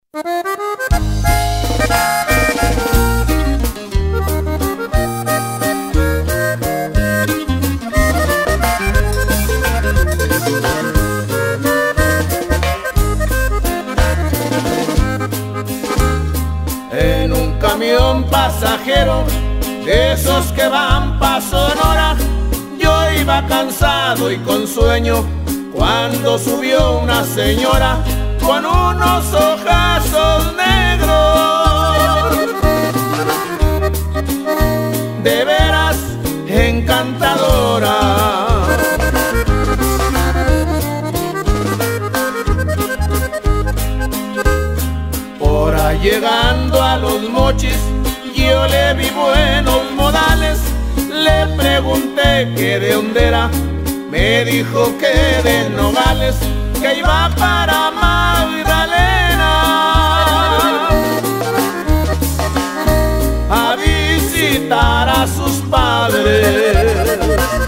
En un camión pasajero, de esos que van pa' Sonora, yo iba cansado y con sueño cuando subió una señora con unos ojazos negros, de veras encantadora. Por ahí llegando a Los Mochis, yo le vi buenos modales. Le pregunté que de dónde era, me dijo que de Nogales, que iba para Magdalena a visitar a sus padres.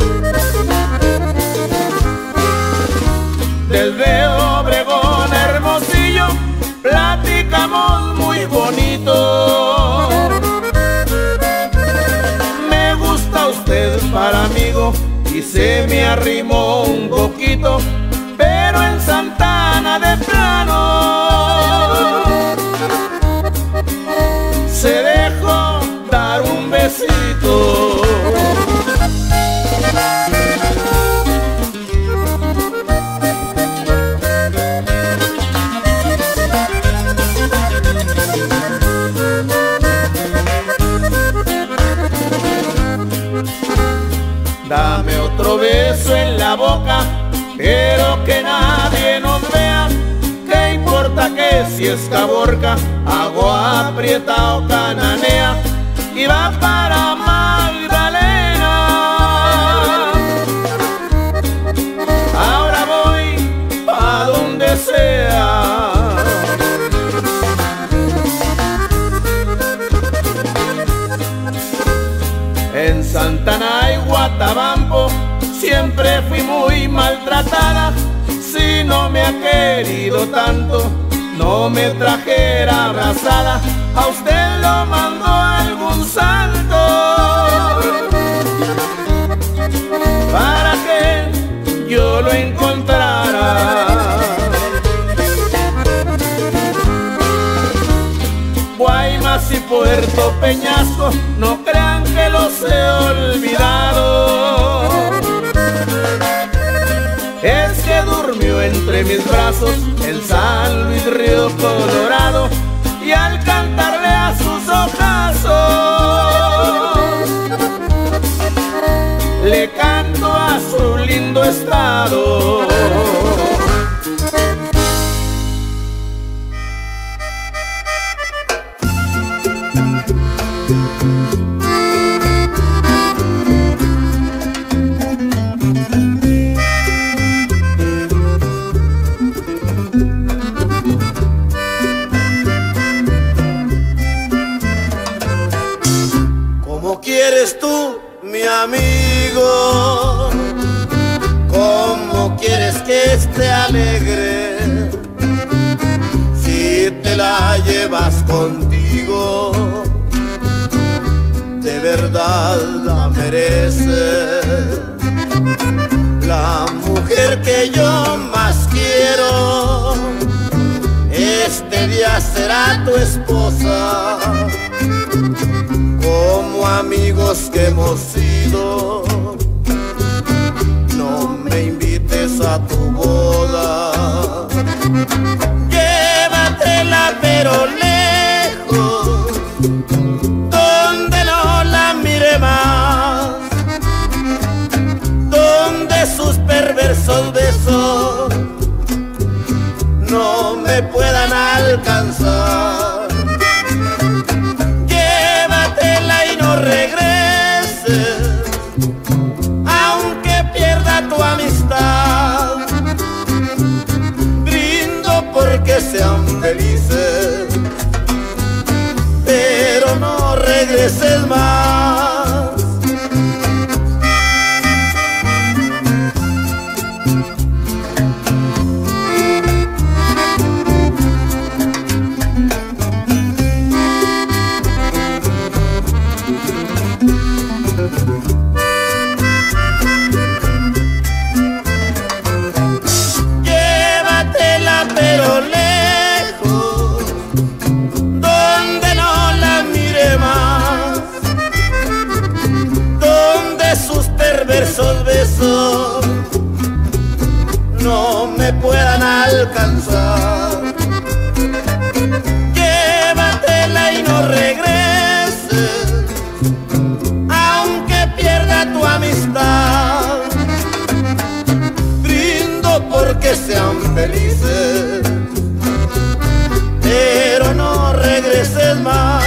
Desde Obregón a Hermosillo platicamos muy bonito. Me gusta usted para amigo y se me arrimó un poquito, pero en Santana de plano se dejó dar un besito. Dame otro beso en la boca, pero que nadie nos vea. ¿Qué importa que si es Caborca, agua aprieta o Cananea? Y va para Magdalena. Ahora voy pa' donde sea. En Santana y Guatabampo siempre fui muy maltratada. Si no me ha querido tanto, no me trajera abrazada. A usted lo mandó algún santo para que yo lo encontrara. Guaymas y Puerto Peñasco, no crean que los he olvidado. Es que durmió entre mis brazos en San Luis Río Colorado, y al cantarle a sus ojazos le canto a su lindo estado. ¿Quieres tú, mi amigo? ¿Cómo quieres que esté alegre si te la llevas contigo? De verdad la merece. La mujer que yo más quiero, este día será tu esposa. Como amigos que hemos sido, no me invites a tu boda. Llévatela pero lejos, donde no la mire más, donde sus perversos besos no me puedan alcanzar. Regreses, aunque pierda tu amistad. Brindo porque sean felices, pero no regreses más. no me puedan alcanzar. Llévatela y no regreses, aunque pierda tu amistad. Brindo porque sean felices, pero no regreses más.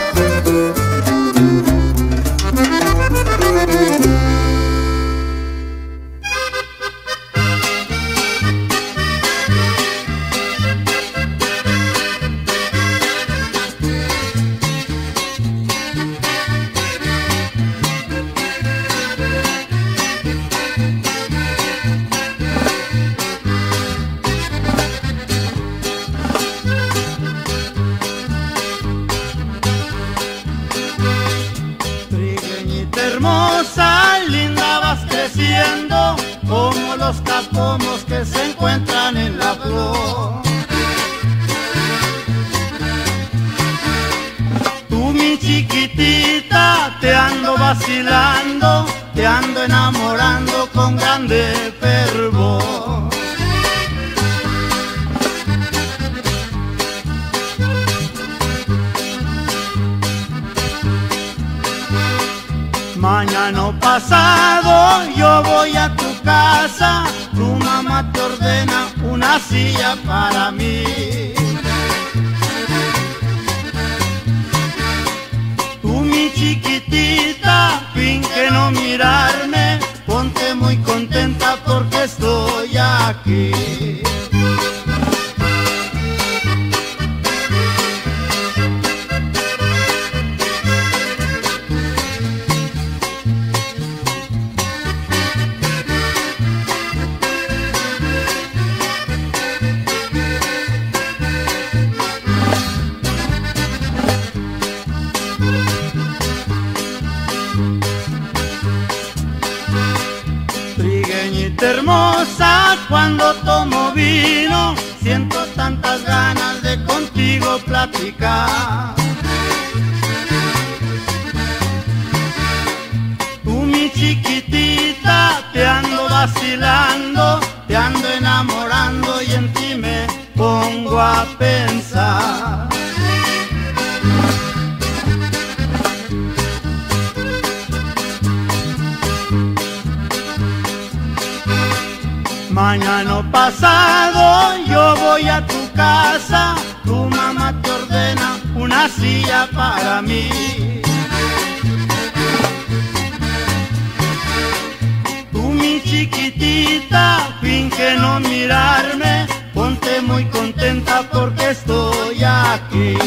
Hermosa, linda, vas creciendo como los capomos que se encuentran en la flor. Tú, mi chiquitita, te ando vacilando, te ando enamorando con grande fervor. Mañana o pasado yo voy a tu casa, tu mamá te ordena una silla para mí. Tú, mi chiquitita, finge no mirarme, ponte muy contenta porque estoy aquí. Trigueñita hermosa, cuando tomo vino, siento tantas ganas de contigo platicar. Tú, mi chiquitita, te ando vacilando, te ando enamorando y en ti me pongo a pensar. Mañana o pasado yo voy a tu casa, tu mamá te ordena una silla para mí. Tú, mi chiquitita, finge no mirarme, ponte muy contenta porque estoy aquí.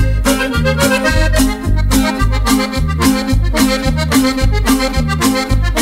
Thank you.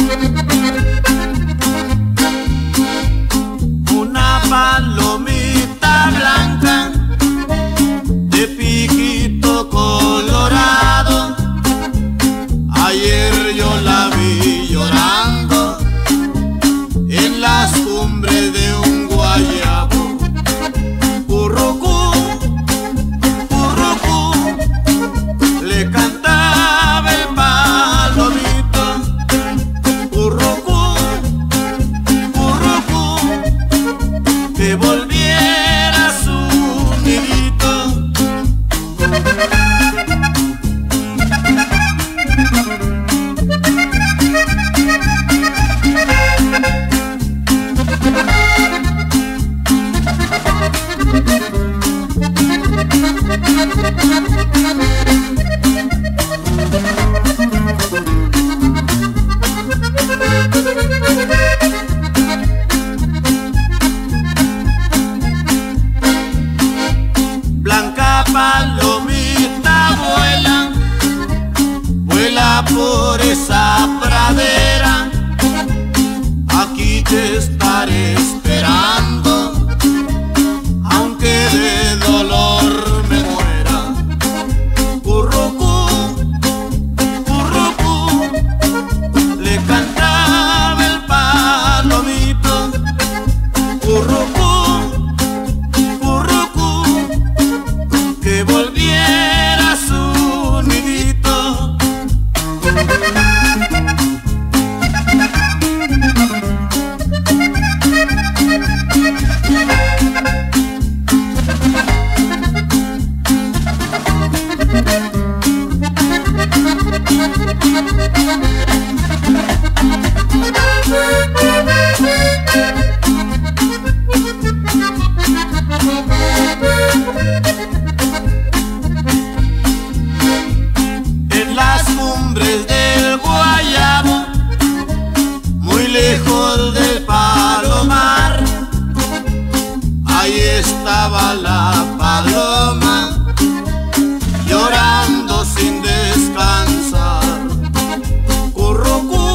estaba la paloma llorando sin descansar. Currucú,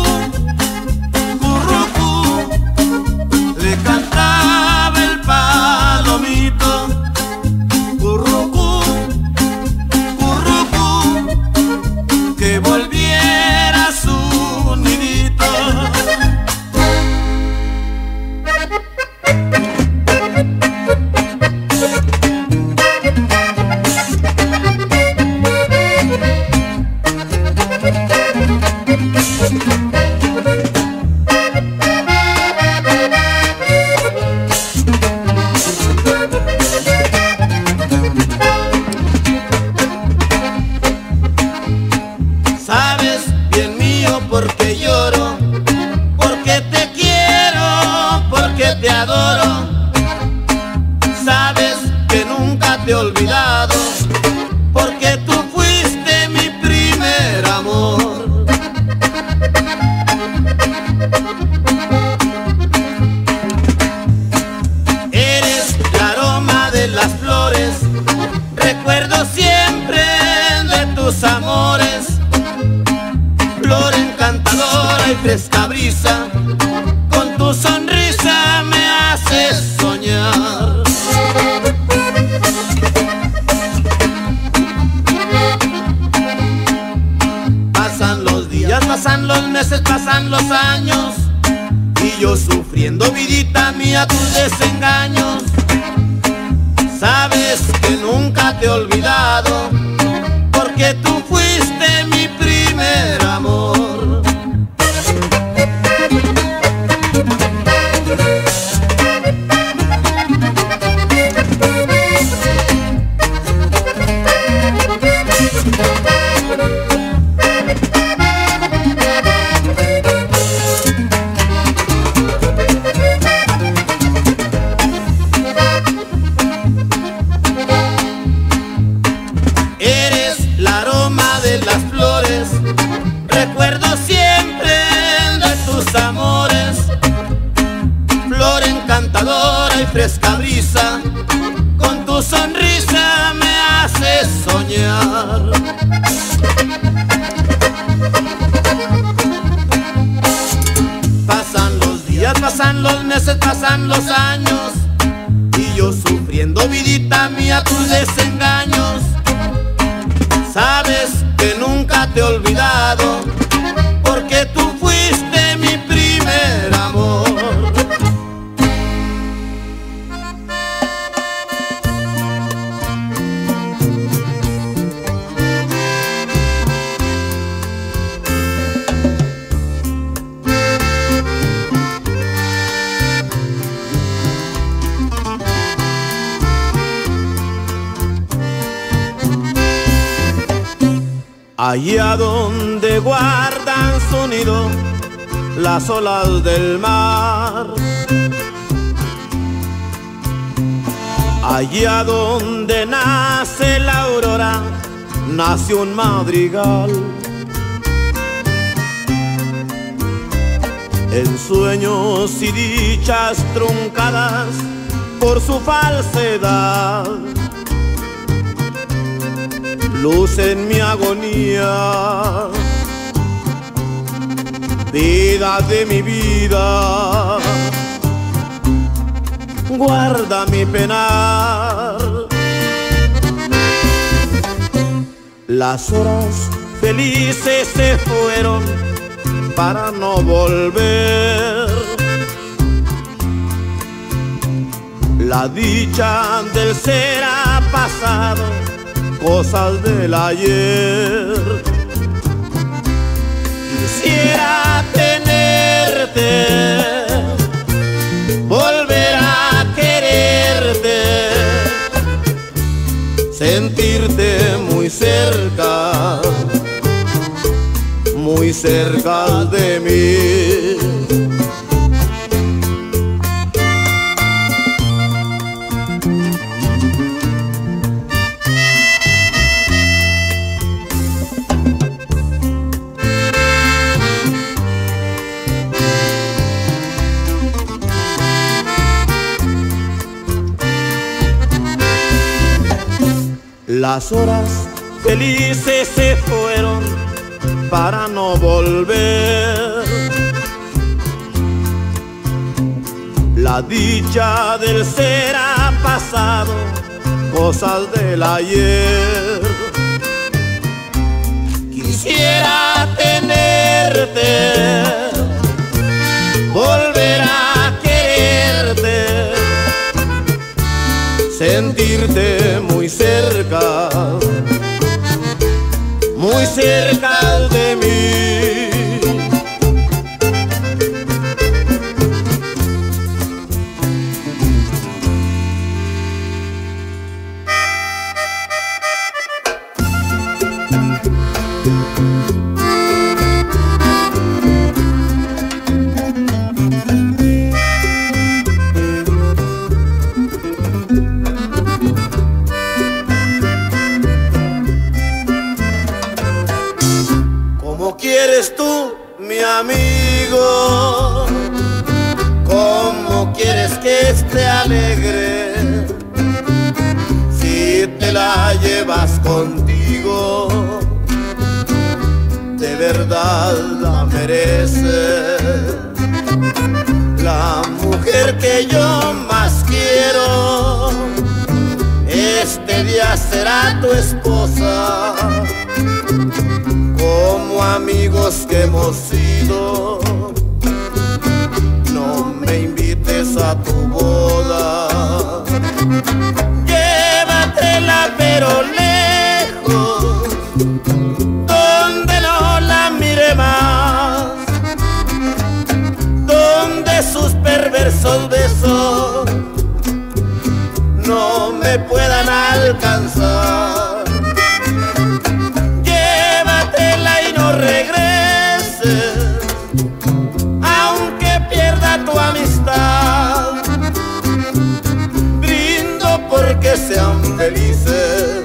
currucú, le cantaba el palomito. Currucú, currucú, que volviera a su nidito. Sabes, bien mío, porque lloro, porque te quiero, porque te adoro. Sabes que nunca te he olvidado, porque tú fuiste mi primer amor. Eres el aroma de las flores, recuerdo siempre de tus amores. Flor encantadora y fresca brisa, con tu sonrisa me haces soñar. Pasan los días, pasan los meses, pasan los años, y yo sufriendo, vidita mía, tus desengaños. Sabes que nunca te he olvidado, porque tú fuiste mi primer amor. Eres el aroma de las flores, recuerdo siempre de tus amores. Flor encantadora y fresca brisa, con tu sonrisa me haces soñar. Pasan los días, pasan los meses, pasan los años, y yo sufriendo, vidita mía, tus desengaños. Sabes que nunca te he olvidado, porque tú fuiste mi primer amor. Allá donde guardan su nido las olas del mar, allá donde nace la aurora, nace un madrigal. En sueños y dichas truncadas por su falsedad, luz en mi agonía, vida de mi vida, guarda mi penar. Las horas felices se fueron para no volver. La dicha del ser ha pasado, cosas del ayer. Quisiera tenerte, volver a quererte, sentirte muy cerca de mí. Las horas felices se fueron para no volver. La dicha del ser ha pasado, cosas del ayer. Quisiera tenerte, volver a quererte, sentirte muy cerca de mí. ¿Quieres tú, mi amigo? ¿Cómo quieres que esté alegre? Si te la llevas contigo, de verdad la mereces. La mujer que yo más quiero, este día será tu esposa. Como amigos que hemos sido, no me invites a tu boda. Llévatela pero lejos, donde no la mire más, donde sus perversos besos no me puedan alcanzar. Regreses, aunque pierda tu amistad. Brindo porque sean felices,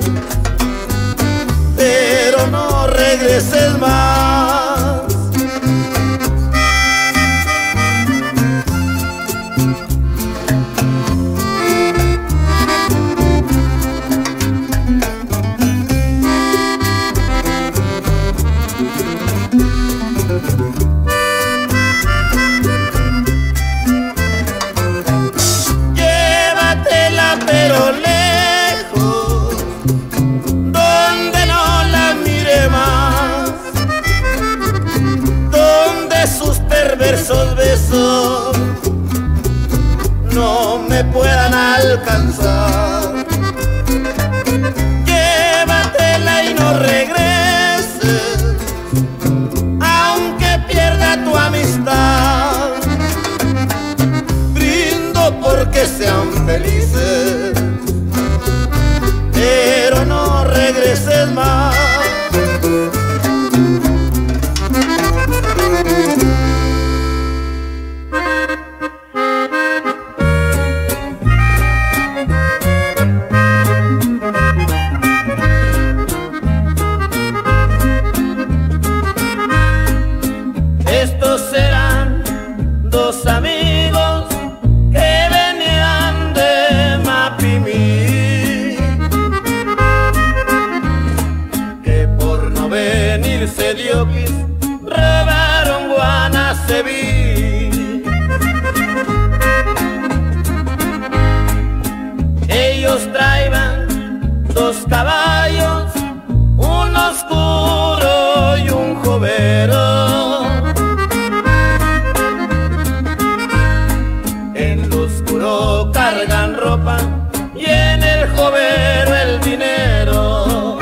pero no regreses más. Pero lejos, donde no la mire más, donde sus perversos besos no me puedan alcanzar. Llévatela y no regreses, aunque pierda tu amistad. Brindo porque sean felices, pero no regreses más. Estos serán dos amigos que venían de Mapimí, que por no venirse de Oquis robaron Guanaceví. Ellos traían dos caballos, un oscuro y un jovero. Cargan ropa y en el jovero el dinero.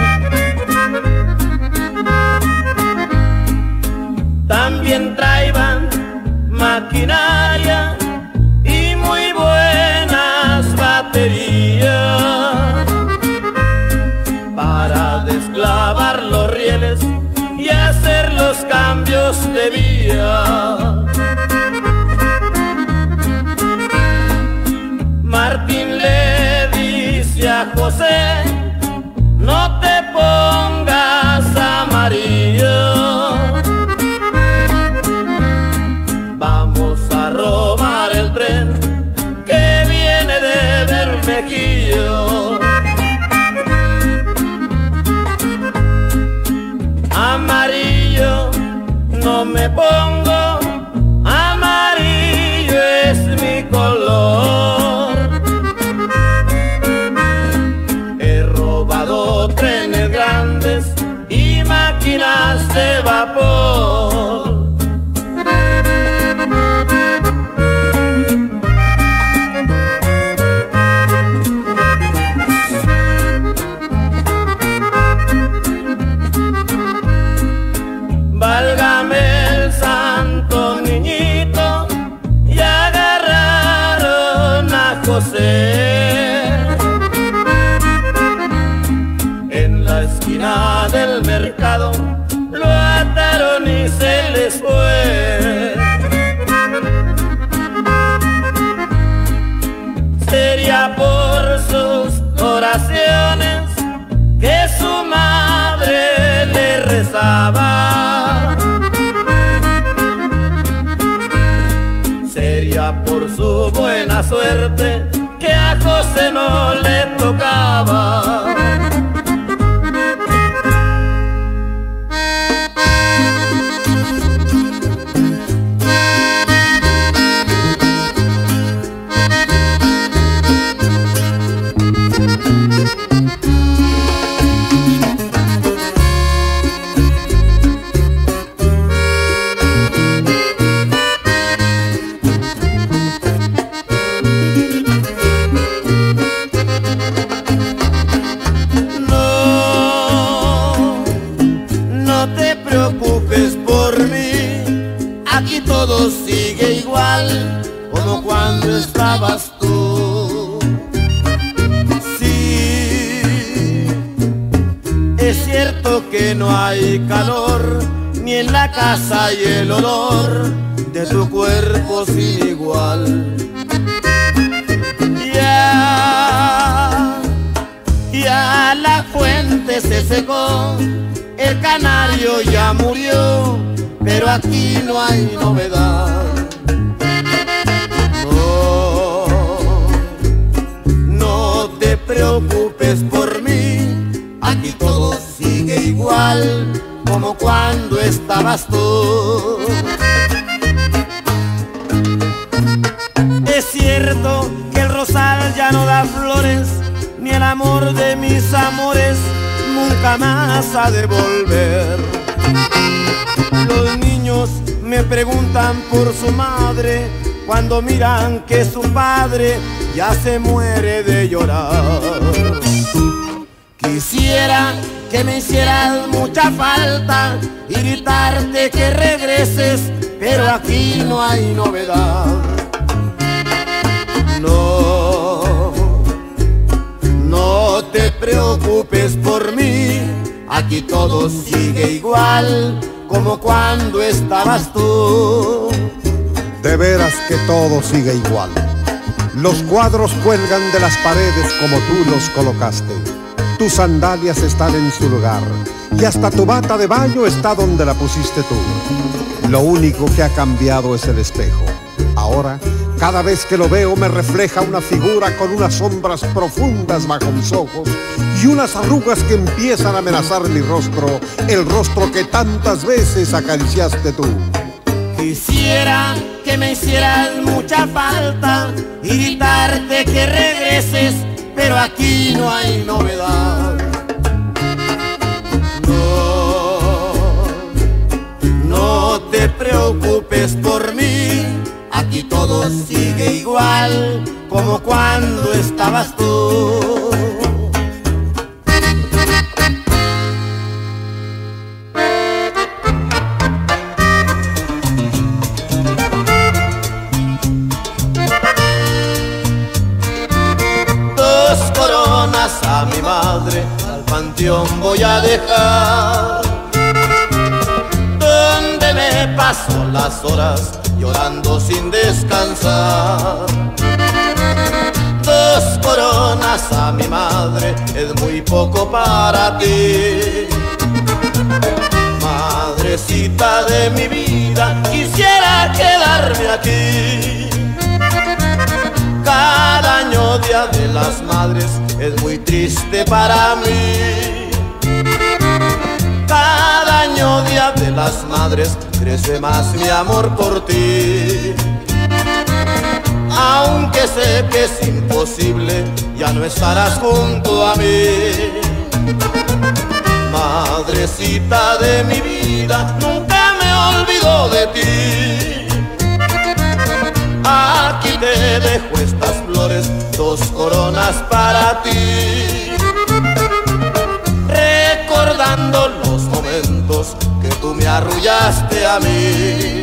También traían maquinaria y muy buenas baterías para desclavar los rieles y hacer los cambios de vía. Martín le dice a José: no te pongas amarillo, vamos a robar el tren que viene de Bermejillo. Amarillo no me pongo, amarillo es mi color. He robado trenes grandes y máquinas de vapor. Válgame el santo niñito, y agarraron a José. En la esquina del mercado lo ataron y se les fue. Sería por sus oraciones que su madre le rezaba. Sería por su buena suerte que a José no le tocaba. Todo sigue igual como cuando estabas tú. Sí, es cierto que no hay calor ni en la casa y el olor de tu cuerpo sin igual. Ya la fuente se secó, el canario ya murió, pero aquí no hay novedad. No te preocupes por mí, aquí todo sigue igual como cuando estabas tú. Es cierto que el rosal ya no da flores, ni el amor de mis amores nunca más ha de volver. Los niños me preguntan por su madre cuando miran que su padre ya se muere de llorar. Quisiera que me hicieras mucha falta y gritarte que regreses, pero aquí no hay novedad. No te preocupes por mí, aquí todo sigue igual como cuando estabas tú. De veras que todo sigue igual. Los cuadros cuelgan de las paredes como tú los colocaste. Tus sandalias están en su lugar y hasta tu bata de baño está donde la pusiste tú. Lo único que ha cambiado es el espejo. Ahora, cada vez que lo veo me refleja una figura con unas sombras profundas bajo mis ojos y unas arrugas que empiezan a amenazar mi rostro, el rostro que tantas veces acariciaste tú. Quisiera que me hicieras mucha falta y gritarte que regreses, pero aquí no hay novedad. No te preocupes por mí, aquí todo sigue igual como cuando estabas tú. Dos coronas a mi madre al panteón voy a dejar, donde me paso las horas llorando sin descansar. Dos coronas a mi madre es muy poco para ti. Madrecita de mi vida, quisiera quedarme aquí. Cada año Día de las Madres es muy triste para mí. Cada año las madres crece más mi amor por ti. Aunque sé que es imposible, ya no estarás junto a mí. Madrecita de mi vida, nunca me olvido de ti. Aquí te dejo estas flores, 2 coronas para ti. Recordando los momentos que tú me arrullaste a mí.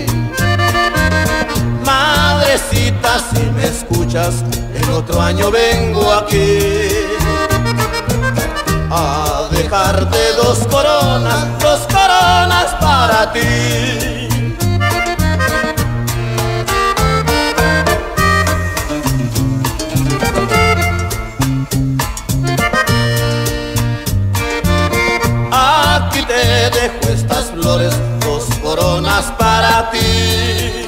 Madrecita, si me escuchas, el otro año vengo aquí a dejarte 2 coronas, 2 coronas para ti. Aquí te dejo estas flores, 2 coronas para ti.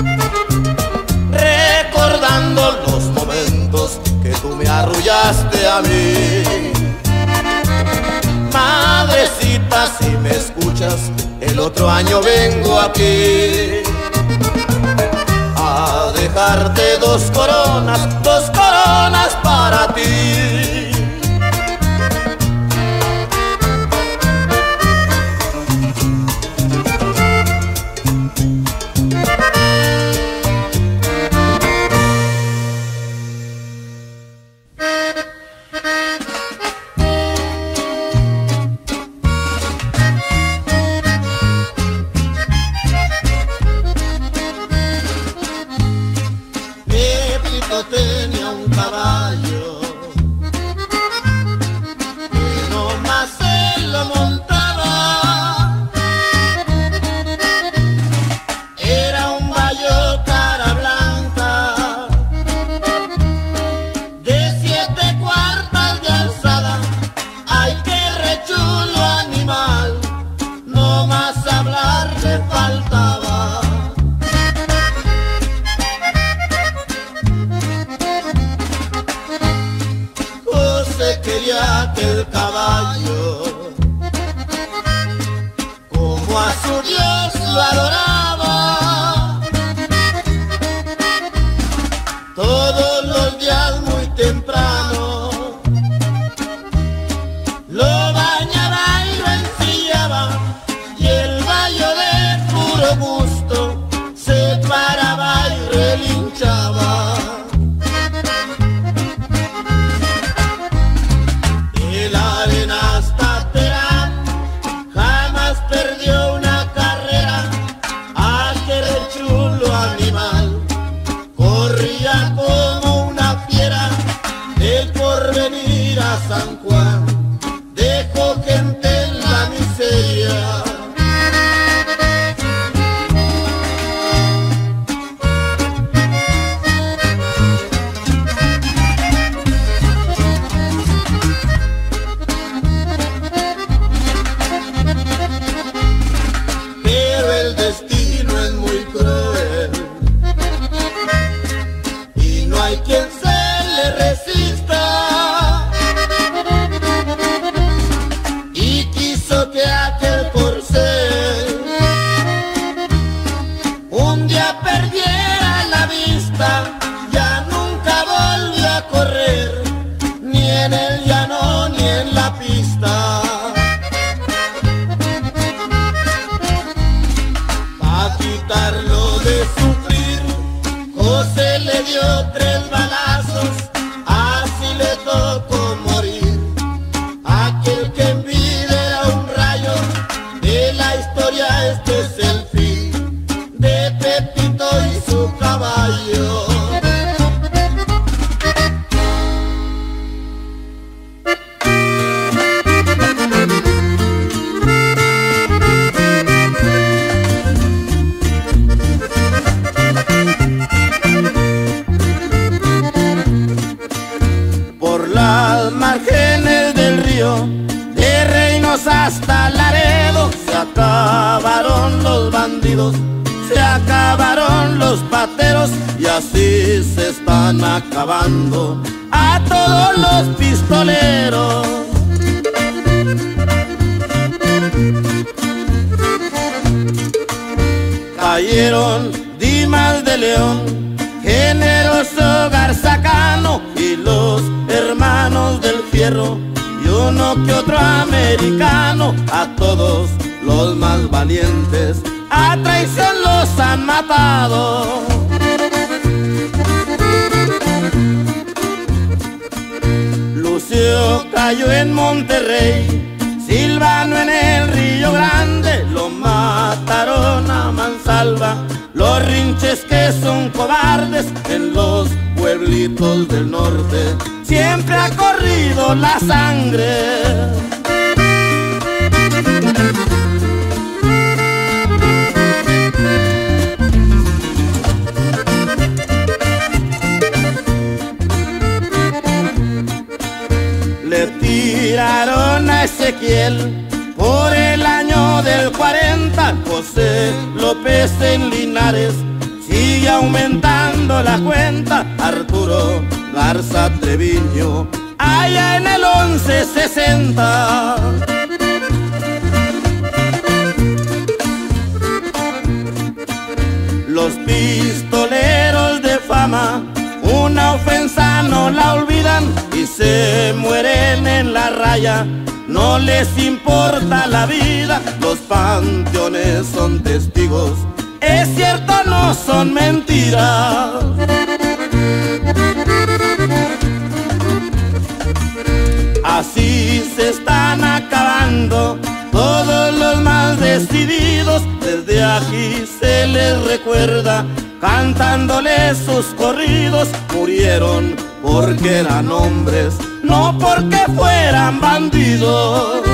Recordando los momentos que tú me arrullaste a mí. Madrecita, si me escuchas, el otro año vengo aquí a dejarte 2 coronas, 2 coronas para ti. Tenía un caballo que nomás él lo montaba. Era un bayo cara blanca de 7 cuartas de alzada. Ay, qué rechulo animal, nomás hablar le faltaba. Quería aquel caballo como a su Dios lo adoraba. Todos los días muy temprano lo bañaba y lo ensillaba, y el bayo de puro gusto se paraba y relinchaba. San Juan dejó gente en la miseria. Pero el destino es muy cruel y no hay quien se le resista. Que aquel corcel un día perdiera la vista, ya nunca volvió a correr, ni en el llano ni en la pista. Pa' quitarlo de sufrir, José le dio 3 balazos, así le tocó morir. Aquel que en vida de la historia, este es el fin de Pepito y su caballo. Por las márgenes del río, de Reynos hasta Laredo, se acabaron los bandidos, se acabaron los pateros, y así se están acabando a todos los pistoleros. cayeron Dimas de León, Generoso Garzacano y los hermanos del Fierro, y uno que otro americano. A todos los más valientes a traición los han matado. Lucio cayó en Monterrey, Silvano en el Río Grande, lo mataron a mansalva los rinches que son cobardes. En los pueblitos del norte siempre ha corrido la sangre. Le tiraron a Ezequiel por el año del 40, José López en Linares sigue aumentando la cuenta, Arturo Garza Treviño allá en el 1160. Los pistoleros de fama una ofensa no la olvidan y se mueren en la raya, no les importa la vida. Los panteones son testigos, es cierto, no son mentiras. Así se están acabando todos los más decididos. Desde aquí se les recuerda cantándoles sus corridos. Murieron porque eran hombres, no porque fueran bandidos.